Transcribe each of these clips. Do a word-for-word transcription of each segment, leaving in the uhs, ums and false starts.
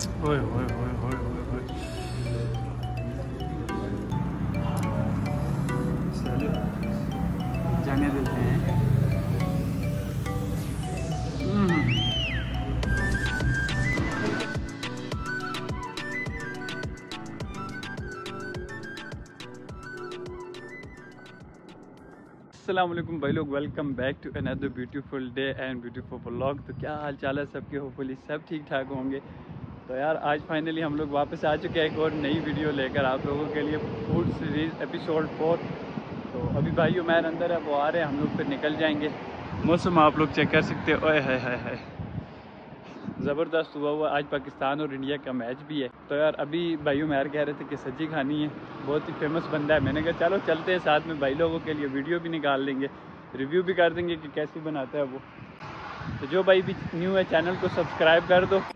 ओए ओए ओए ओए ओए ओए। चलो जाने देते हैं। अस्सलाम वालेकुम भाई लोग, welcome back to another beautiful day and beautiful vlog. तो क्या हाल चाल है सबके, होपफुली सब ठीक ठाक होंगे। तो यार आज फाइनली हम लोग वापस आ चुके हैं एक और नई वीडियो लेकर आप लोगों के लिए, फूड सीरीज़ एपिसोड फोर। तो अभी भाई उमैर अंदर है, वो आ रहे हैं, हम लोग फिर निकल जाएंगे। मौसम आप लोग चेक कर सकते हो, ओए हाय हाय हाय ज़बरदस्त हुआ हुआ। आज पाकिस्तान और इंडिया का मैच भी है। तो यार अभी भाई उमैर कह रहे थे कि सब्जी खानी है, बहुत ही फेमस बंदा है। मैंने कहा चलो चलते हैं साथ में, भाई लोगों के लिए वीडियो भी निकाल लेंगे, रिव्यू भी कर देंगे कि कैसी बनाता है वो। तो जो भाई भी न्यू है चैनल को सब्सक्राइब कर दो,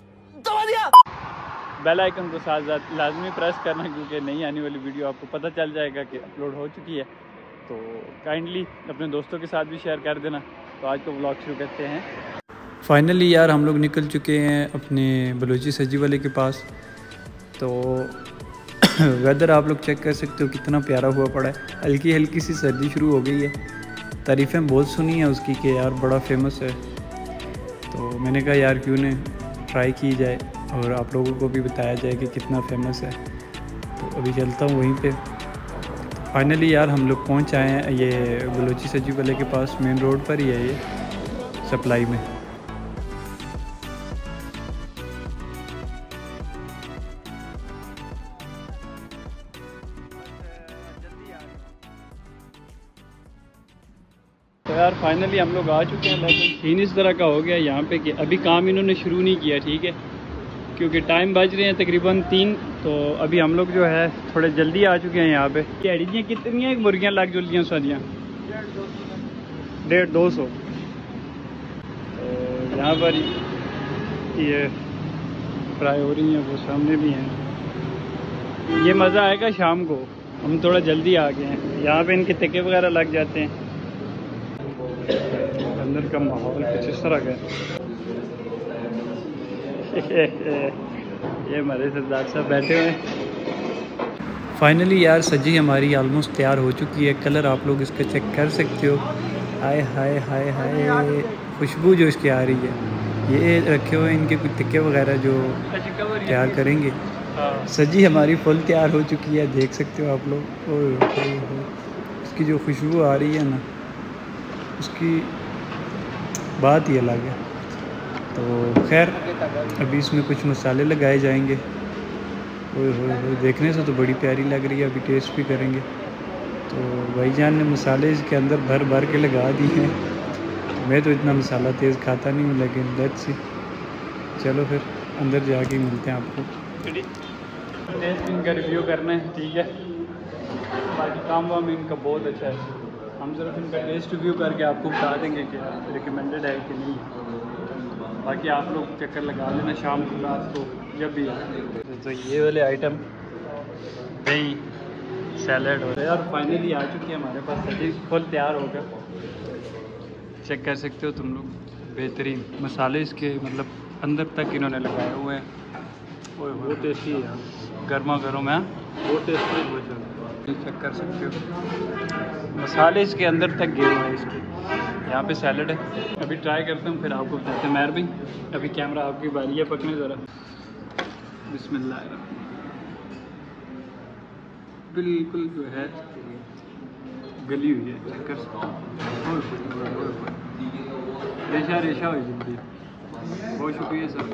बेल आइकन को साथ साथ लाजमी प्रेस करना, क्योंकि नई आने वाली वीडियो आपको पता चल जाएगा कि अपलोड हो चुकी है। तो काइंडली अपने दोस्तों के साथ भी शेयर कर देना। तो आज को व्लॉग शुरू करते हैं। फाइनली यार हम लोग निकल चुके हैं अपने बलूची सब्जी वाले के पास। तो वेदर आप लोग चेक कर सकते हो कितना प्यारा हुआ पड़ा है, हल्की हल्की सी सर्दी शुरू हो गई है। तारीफ़ें बहुत सुनी है उसकी कि यार बड़ा फेमस है। तो मैंने कहा यार क्यों नहीं ट्राई की जाए और आप लोगों को भी बताया जाए कि कितना फेमस है। तो अभी चलता हूँ वहीं पे। फाइनली यार हम लोग पहुँच आए हैं ये बलूची सब्जी वाले के पास, मेन रोड पर ही है ये, सप्लाई में। तो यार फाइनली हम लोग आ चुके हैं, लेकिन सीन इस तरह का हो गया यहाँ पे कि अभी काम इन्होंने शुरू नहीं किया, ठीक है, क्योंकि टाइम बज रहे हैं तकरीबन तीन। तो अभी हम लोग जो है थोड़े जल्दी आ चुके हैं यहाँ पे। कैड़ियाँ कितनी हैं मुर्गियाँ लग जुलियाँ सदियाँ? डेढ़ दो सौ। तो यहाँ पर ये फ्राई हो रही हैं, वो सामने भी हैं। ये मज़ा आएगा शाम को, हम थोड़ा जल्दी आ गए हैं। यहाँ पे इनके टिक्के वगैरह लग जाते हैं। अंदर का माहौल कुछ इस तरह का ये हमारे सरदार साहब बैठे हुए हैं। फाइनली यार सब्जी हमारी ऑलमोस्ट तैयार हो चुकी है। कलर आप लोग इसका चेक कर सकते हो, हाय हाय हाय हाय खुशबू जो इसकी आ रही है। ये रखे हुए इनके कुछ टिक्के वगैरह जो तैयार करेंगे। सब्जी हमारी फुल तैयार हो चुकी है, देख सकते हो आप लोग। ओह इसकी जो खुशबू आ रही है ना, उसकी बात ही अलग है। तो खैर अभी इसमें कुछ मसाले लगाए जाएंगे। ओए होए होए देखने से तो बड़ी प्यारी लग रही है, अभी टेस्ट भी करेंगे। तो भाईजान ने मसाले इसके अंदर भर भर के लगा दिए हैं। तो मैं तो इतना मसाला तेज़ खाता नहीं हूँ, लेकिन लेट्स सी, चलो फिर अंदर जाके मिलते हैं आपको। टेस्ट इनका रिव्यू करना है, ठीक है। बाकी काम वाम इनका बहुत अच्छा है, हम सिर्फ इनका टेस्ट रिव्यू करके आपको बता देंगे कि रिकमेंडेड है कि नहीं है। बाकी आप लोग चक्कर लगा लेना शाम को, रात को, जब भी है। तो ये वाले आइटम दही सैलड हो यार फाइनली आ चुके हैं हमारे पास, सब्जी फुल तैयार हो गया। चेक कर सकते हो तुम लोग, बेहतरीन मसाले इसके मतलब अंदर तक इन्होंने लगाए हुए हैं। बहुत टेस्टी है, गर्मा गर्म है, बहुत टेस्टी भोजन। चेक कर सकते हो मसाले इसके अंदर तक गए हुए हैं इसके। यहाँ पे सैलड है, अभी ट्राई करता हूँ फिर आपको बताते हैं। मैर भाई अभी कैमरा आपकी बारी है, पकड़ने ज़रा। बिस्मिल्लाह, बिल्कुल जो है गली हुई है, चेक कर सकते हो। रेशा रेशा हुई जिंदगी। बहुत शुक्रिया सर।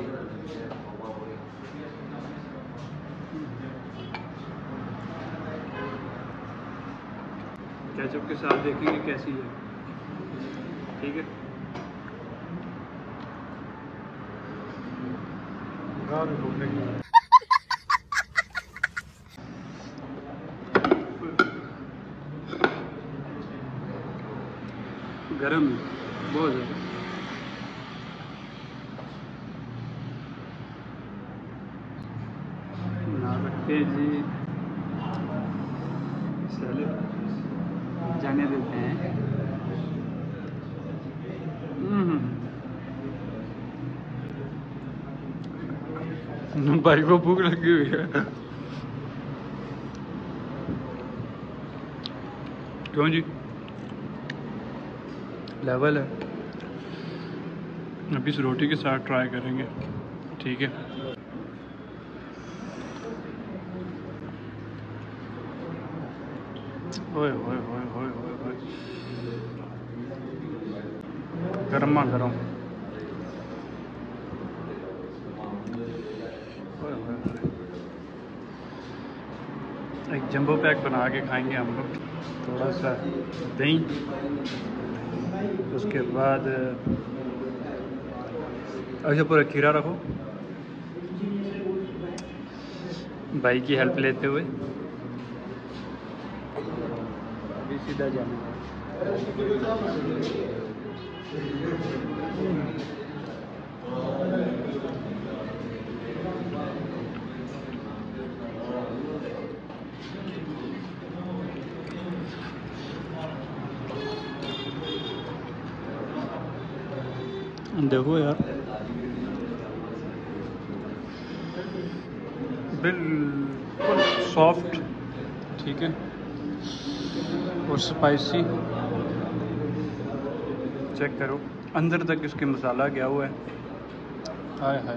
केचप के साथ देखेंगे कैसी है, ठीक है। गरम बहुत ज़्यादा। बना सकते हैं जी, सैलेड जाने देते हैं। भाई को भूख लगी हुई है। क्यों जी, लेवल है। अभी इस रोटी के साथ ट्राई करेंगे, ठीक है। ओए ओए ओए ओए ओए ओए, गरमा गरम। ओए ओए ओए, एक जंबो पैक बना के खाएंगे हम लोग। थोड़ा सा दही, उसके बाद अच्छा पूरा खीरा रखो, भाई की हेल्प लेते हुए। अभी सीधा जाना है। देखो यार, बिल्कुल सॉफ्ट, ठीक है, और स्पाइसी। चेक करो अंदर तक इसके मसाला गया हुआ है। हाय हाय,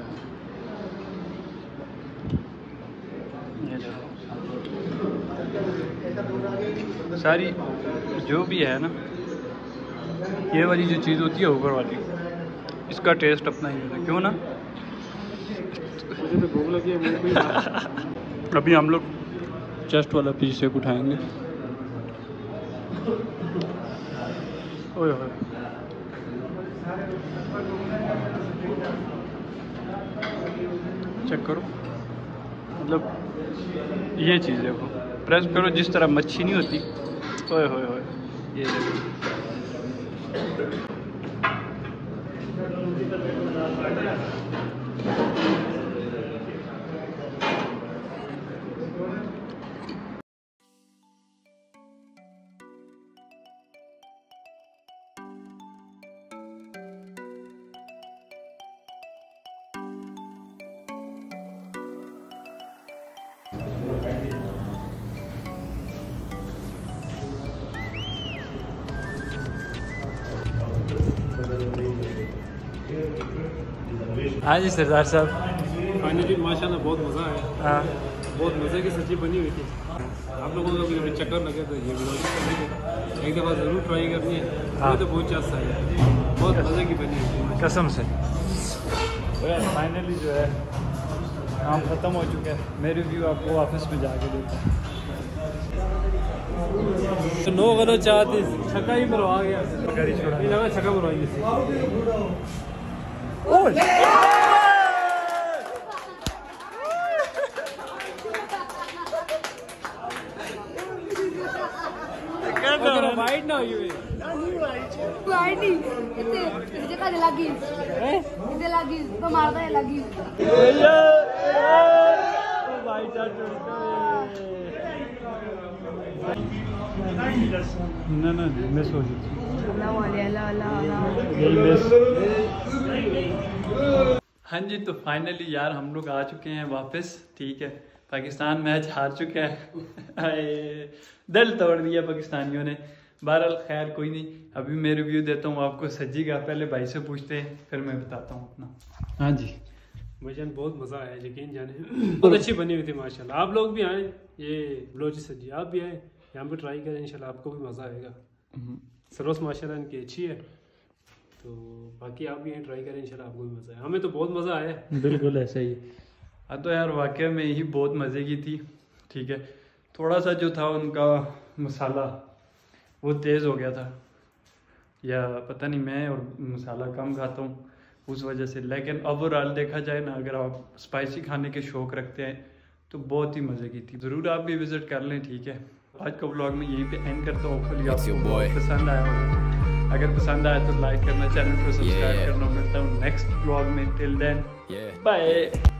ये देखो सारी जो भी है ना, ये वाली जो चीज़ होती है ऊपर वाली, इसका टेस्ट अपना ही है, क्यों ना। मुझे तो भूख लगी है, मुझे भी। अभी हम लोग चेस्ट वाला पीस एक उठाएंगे। ओए ओए, चेक करो, मतलब ये चीज़ देखो, प्रेस करो जिस तरह मच्छी नहीं होती। ओए होए होए, ये देखो। हाँ जी सरदार साहब, फाइनली माशाल्लाह बहुत मज़ा आया। हाँ, बहुत मज़े की सब्ज़ी बनी हुई थी। आप लोगों को भी चक्कर लगे तो ये ब्लॉग करने एक दफ़ा ज़रूर ट्राई करनी है। हाँ। तो बहुत चाहता है, बहुत मज़े की बनी हुई थी कसम से। फाइनली जो है काम ख़त्म हो चुका है। मेरे रिव्यू आपको ऑफिस में जाके देता है। तो नो करो चाहते छक्का ही मरवा गया, छक्का मरवाई। वाइट ना हुई वाइट नहीं, इतने जगह लगी है, इतने लगी तो मारता है लगी। ना ना मिस हो गई। हाँ जी, तो फाइनली यार हम लोग आ चुके हैं वापस, ठीक है। पाकिस्तान मैच हार चुका है। दिल तोड़ दिया पाकिस्तानियों ने। बहरहाल खैर कोई नहीं, अभी मैं रिव्यू देता हूँ आपको सज्जी का। पहले भाई से पूछते हैं, फिर मैं बताता हूँ अपना। हाँ जी भाईजान, बहुत मज़ा आया, यकीन जाने बहुत अच्छी बनी हुई थी माशाल्लाह। आप लोग भी आए, ये बलोची सब्जी आप भी आए, यहाँ पे ट्राई करें, इंशाल्लाह आपको भी मज़ा आएगा। सरोस माशाल्लाह इनकी अच्छी है, तो बाकी आप भी ट्राई करें, इंशाल्लाह आपको भी मज़ा आया। हमें तो बहुत मज़ा आया। बिल्कुल ऐसा ही। हाँ तो यार वाकई में यही बहुत मज़े की थी, ठीक है। थोड़ा सा जो था उनका मसाला वो तेज़ हो गया था, या पता नहीं, मैं और मसाला कम खाता हूँ उस वजह से। लेकिन ओवरऑल देखा जाए ना, अगर आप स्पाइसी खाने के शौक़ रखते हैं तो बहुत ही मज़े की थी। ज़रूर आप भी विज़िट कर लें, ठीक है। आज का व्लॉग में यहीं पे एंड करता हूँ। होपफुली आपको पसंद आया होगा। अगर पसंद आया तो लाइक करना, चैनल को सब्सक्राइब करना। मिलता हूँ नेक्स्ट व्लॉग में। Till then bye.